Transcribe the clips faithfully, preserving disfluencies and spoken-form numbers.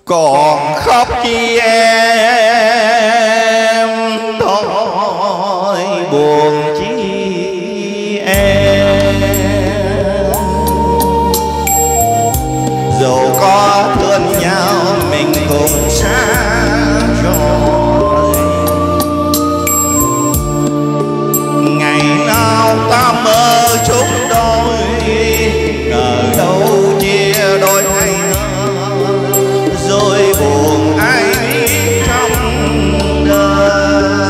còn khóc chi em thôi buồn chi em, dù có thương nhau mình cũng xa rồi. Ngày nào ta mơ chúng đôi, ngờ đâu chia đôi hay rồi buồn ai biết trong đời.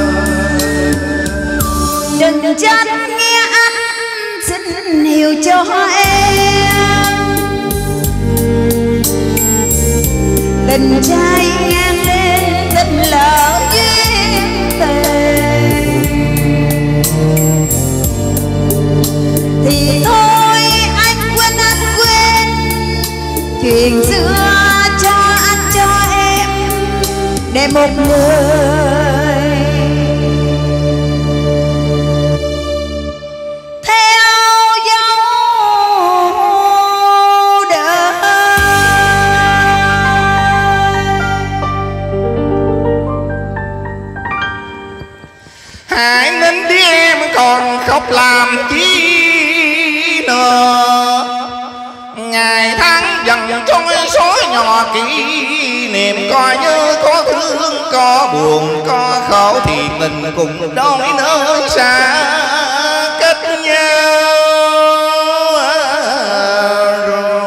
Đừng chết nghe anh xin hiểu cho em, tình trai ngang lên tình lỡ duyên tình, thì thôi anh quên anh quên chuyện xưa cho anh cho em để một người theo dấu đời. Hãy nín đi em còn khóc làm chi nữa, ngày tháng dần trôi xóa nhỏ kỷ niệm, coi như có thương có buồn có khổ thì tình cùng đôi nơi xa cách nhau rồi.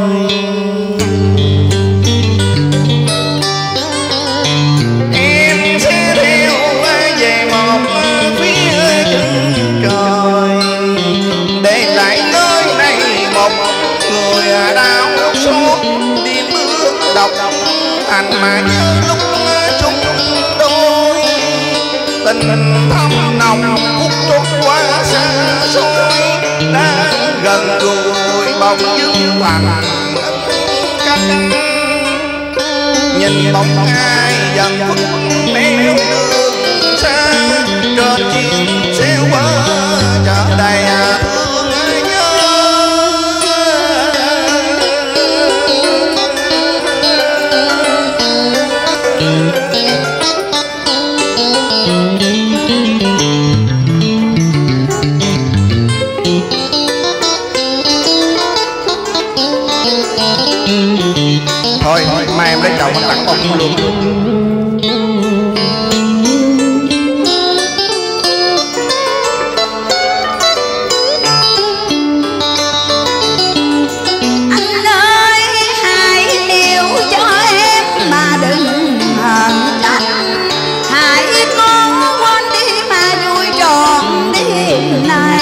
Em sẽ theo về một phía chân trời, để lại nơi này một người đau xót đi bước độc hành mà như lúc chung đôi. Tình thâm nồng khúc trốn qua xa xôi, đã gần gũi bóng dưng bằng cánh. Nhìn bóng ai dần khuất nẻo đường xa, trên chiếc xe qua chợ đầy thương nhớ. Thôi mai em lấy chồng anh tặng bông luôn. Anh ơi hãy yêu cho em mà đừng hờn trách, hãy cố quên đi mà vui trọn đêm này.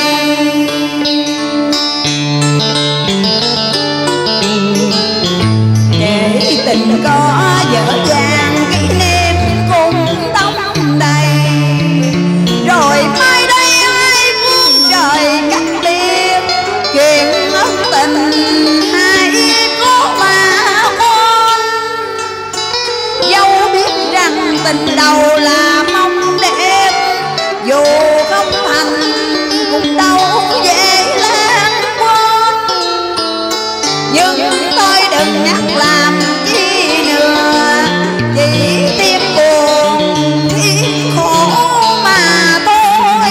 Để tình có dở dàng kỷ niệm cùng tóc đầy, rồi mai đây ai bước trời cắt biệt chuyện ân tình. Hãy cố mà quên, dẫu biết rằng tình đầu là mong đẹp, dù không thành cũng đâu dễ lãng quên. Nhưng tôi đừng nhắc làm chi nữa, chỉ thêm buồn thêm khổ mà thôi.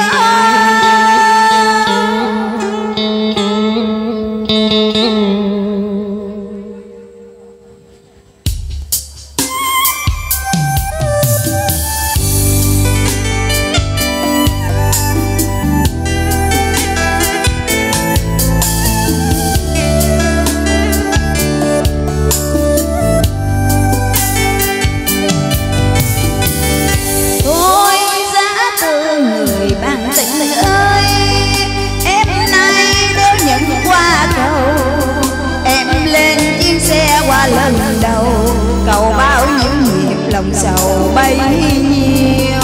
Thôi giá từ người bạn tình ơi, em nay đỡ nhận qua cầu. Em lên chuyến xe qua lần đầu, cầu bao nhiêu nhịp lòng sầu bấy nhiêu.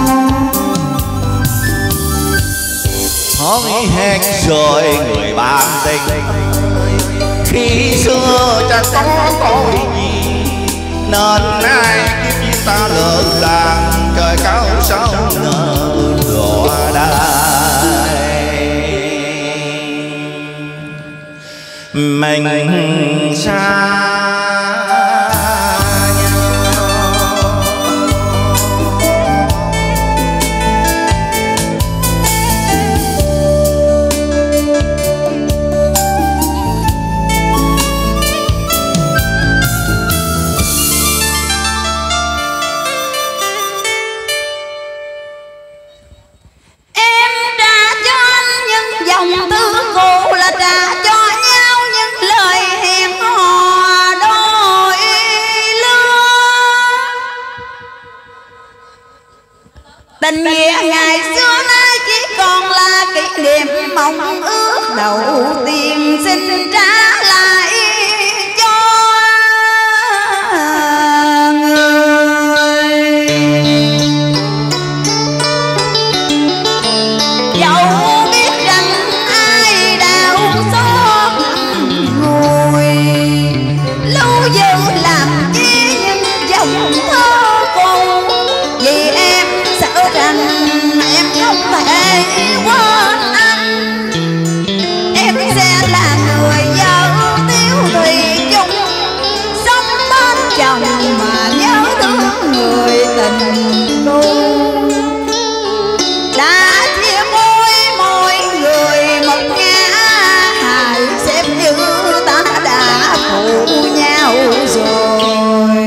Thôi hẹn rồi người bạn tình, khi xưa chẳng có tôi gì, nên ai kiếp như ta lỡ làng trời cao sao nở đọa đai. Mình xa mong ước đầu tiên xin trả lại cho người. Dẫu biết rằng ai đau xót ngồi lưu giữ làm chi những dòng thơ cô, vì em sợ rằng em không thể quên anh. Em sẽ là người vợ tiêu thủy chung, sống bên chồng mà nhớ thương người tình tu. Đã chia môi mỗi người một ngã hài, xem như ta đã phụ nhau rồi.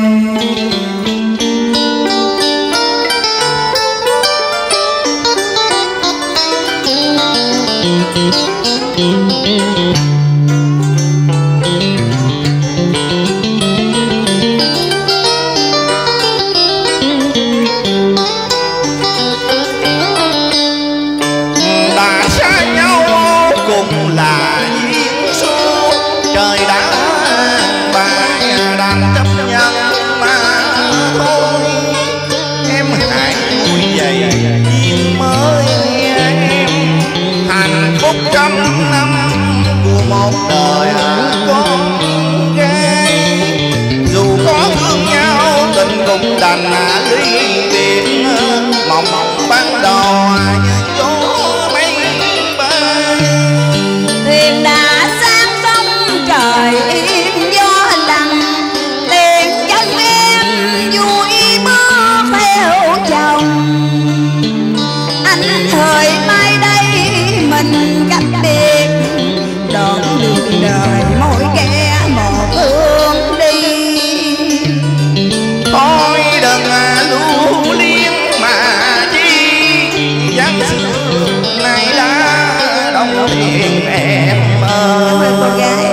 Đã xa nhau cùng là duyên số, trời đã bài đành chấp nhận mà thôi. Em hãy vui dậy duyên mới em, hạnh phúc trăm năm của một đời con gái. Dù có thương nhau tình cũng đành ly biệt, mộng ban đầu như gió mây bay. Thuyền đã sang sông trời yên gió lặng, liền chân em vui bước theo chồng. Anh thời mai đây mình cách biệt, đoạn đường đời mỗi kẻ một hướng đi. Thôi đừng lưu liên mà chi, giang xưa này đã đông tiền em ơi. Cô gái